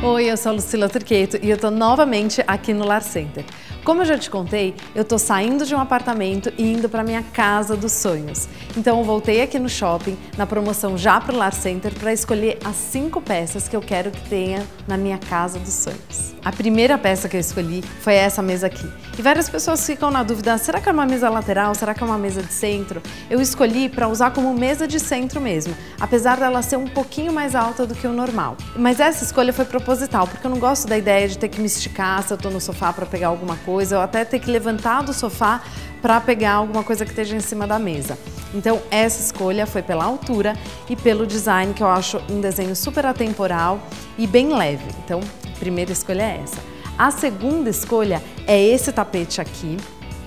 Oi, eu sou a Lucila Turqueto e eu tô novamente aqui no Lar Center. Como eu já te contei, eu tô saindo de um apartamento e indo para minha casa dos sonhos. Então eu voltei aqui no shopping, na promoção já pro Lar Center, para escolher as 5 peças que eu quero que tenha na minha casa dos sonhos. A primeira peça que eu escolhi foi essa mesa aqui. E várias pessoas ficam na dúvida, será que é uma mesa lateral? Será que é uma mesa de centro? Eu escolhi para usar como mesa de centro mesmo, apesar dela ser um pouquinho mais alta do que o normal. Mas essa escolha foi proposital, porque eu não gosto da ideia de ter que me esticar se eu tô no sofá para pegar alguma coisa, ou até ter que levantar do sofá para pegar alguma coisa que esteja em cima da mesa. Então essa escolha foi pela altura e pelo design, que eu acho um desenho super atemporal e bem leve. Então a primeira escolha é essa. A segunda escolha é esse tapete aqui.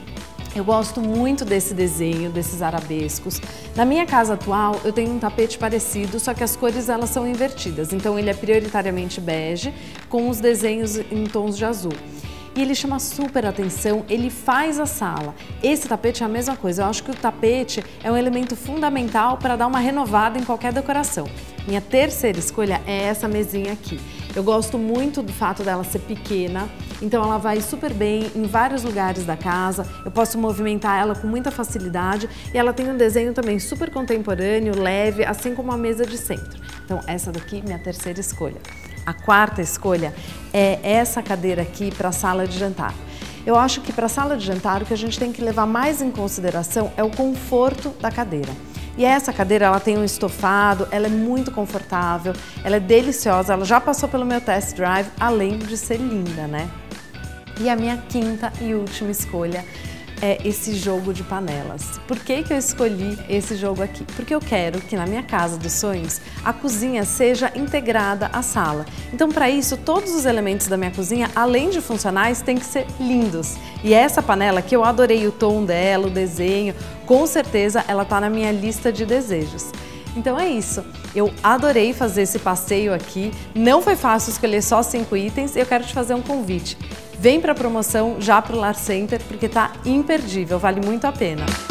Eu gosto muito desse desenho, desses arabescos. Na minha casa atual, eu tenho um tapete parecido, só que as cores elas são invertidas. Então ele é prioritariamente bege, com os desenhos em tons de azul. E ele chama super atenção, ele faz a sala. Esse tapete é a mesma coisa, eu acho que o tapete é um elemento fundamental para dar uma renovada em qualquer decoração. Minha terceira escolha é essa mesinha aqui. Eu gosto muito do fato dela ser pequena, então ela vai super bem em vários lugares da casa, eu posso movimentar ela com muita facilidade e ela tem um desenho também super contemporâneo, leve, assim como a mesa de centro. Então essa daqui é minha terceira escolha. A quarta escolha é essa cadeira aqui para a sala de jantar. Eu acho que para a sala de jantar o que a gente tem que levar mais em consideração é o conforto da cadeira. E essa cadeira, ela tem um estofado, ela é muito confortável, ela é deliciosa, ela já passou pelo meu test drive, além de ser linda, né? E a minha quinta e última escolha é esse jogo de panelas. Por que eu escolhi esse jogo aqui? Porque eu quero que na minha casa dos sonhos a cozinha seja integrada à sala. Então, para isso, todos os elementos da minha cozinha, além de funcionais, têm que ser lindos. E essa panela que eu adorei o tom dela, o desenho, com certeza ela tá na minha lista de desejos. Então é isso, eu adorei fazer esse passeio aqui, não foi fácil escolher só 5 itens e eu quero te fazer um convite. Vem para a promoção já para o Lar Center porque tá imperdível, vale muito a pena.